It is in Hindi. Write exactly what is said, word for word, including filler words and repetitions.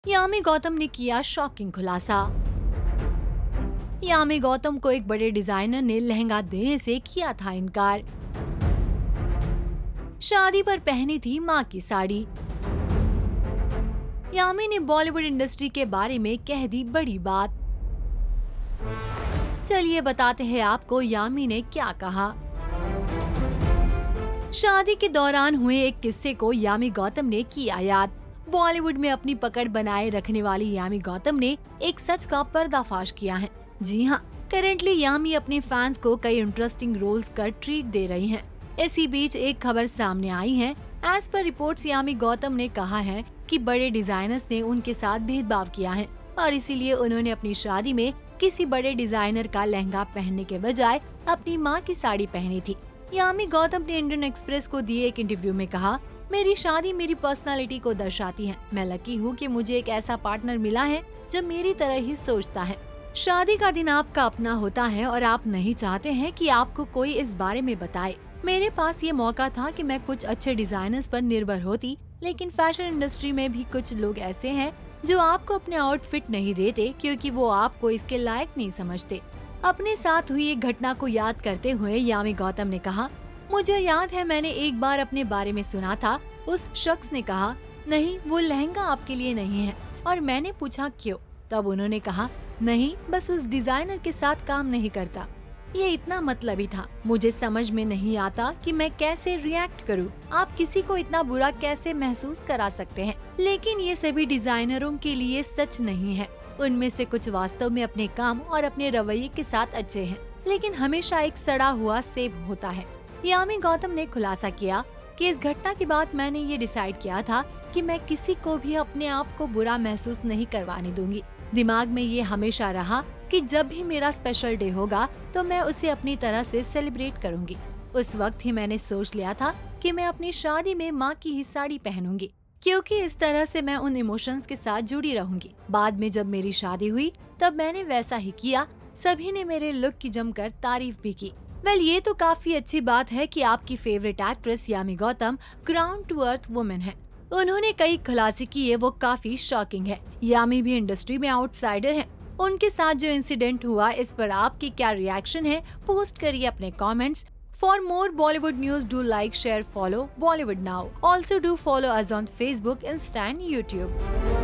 यामी गौतम ने किया शॉकिंग खुलासा। यामी गौतम को एक बड़े डिजाइनर ने लहंगा देने से किया था इनकार। शादी पर पहनी थी मां की साड़ी। यामी ने बॉलीवुड इंडस्ट्री के बारे में कह दी बड़ी बात। चलिए बताते हैं आपको यामी ने क्या कहा। शादी के दौरान हुए एक किस्से को यामी गौतम ने किया याद। बॉलीवुड में अपनी पकड़ बनाए रखने वाली यामी गौतम ने एक सच का पर्दाफाश किया है। जी हाँ, करेंटली यामी अपने फैंस को कई इंटरेस्टिंग रोल्स कर ट्रीट दे रही हैं। इसी बीच एक खबर सामने आई है। As per reports Yami Gautam ने कहा है कि बड़े डिजाइनर्स ने उनके साथ भेदभाव किया है और इसीलिए उन्होंने अपनी शादी में किसी बड़े डिजाइनर का लहंगा पहनने के बजाय अपनी मां की साड़ी पहनी थी। यामी गौतम ने इंडियन एक्सप्रेस को दिए एक इंटरव्यू में कहा, मेरी शादी मेरी पर्सनालिटी को दर्शाती है। मैं लकी हूँ कि मुझे एक ऐसा पार्टनर मिला है जो मेरी तरह ही सोचता है। शादी का दिन आपका अपना होता है और आप नहीं चाहते हैं कि आपको कोई इस बारे में बताए। मेरे पास ये मौका था कि मैं कुछ अच्छे डिजाइनर्स पर निर्भर होती, लेकिन फैशन इंडस्ट्री में भी कुछ लोग ऐसे हैं जो आपको अपने आउटफिट नहीं देते क्योंकि वो आपको इसके लायक नहीं समझते। अपने साथ हुई एक घटना को याद करते हुए यामी गौतम ने कहा, मुझे याद है मैंने एक बार अपने बारे में सुना था। उस शख्स ने कहा, नहीं वो लहंगा आपके लिए नहीं है। और मैंने पूछा क्यों? तब उन्होंने कहा, नहीं बस उस डिजाइनर के साथ काम नहीं करता। ये इतना मतलबी था। मुझे समझ में नहीं आता कि मैं कैसे रिएक्ट करूं। आप किसी को इतना बुरा कैसे महसूस करा सकते हैं? लेकिन ये सभी डिजाइनरों के लिए सच नहीं है। उनमें से कुछ वास्तव में अपने काम और अपने रवैये के साथ अच्छे हैं, लेकिन हमेशा एक सड़ा हुआ सेब होता है। यामी गौतम ने खुलासा किया कि इस घटना के बाद मैंने ये डिसाइड किया था कि मैं किसी को भी अपने आप को बुरा महसूस नहीं करवाने दूंगी। दिमाग में ये हमेशा रहा कि जब भी मेरा स्पेशल डे होगा तो मैं उसे अपनी तरह से सेलिब्रेट करूंगी। उस वक्त ही मैंने सोच लिया था कि मैं अपनी शादी में माँ की ही साड़ी पहनूंगी, क्योंकि इस तरह से मैं उन इमोशंस के साथ जुड़ी रहूंगी। बाद में जब मेरी शादी हुई तब मैंने वैसा ही किया। सभी ने मेरे लुक की जमकर तारीफ भी की। वेल well, ये तो काफी अच्छी बात है कि आपकी favourite actress Yami Gautam ground to earth women है। उन्होंने कई खुलासे किए, वो काफी शॉकिंग है। यामी भी इंडस्ट्री में आउटसाइडर हैं। उनके साथ जो इंसिडेंट हुआ इस पर आपकी क्या रिएक्शन है? पोस्ट करिए अपने comments. For more Bollywood news do like share follow Bollywood now. Also do follow us on Facebook, Insta and YouTube.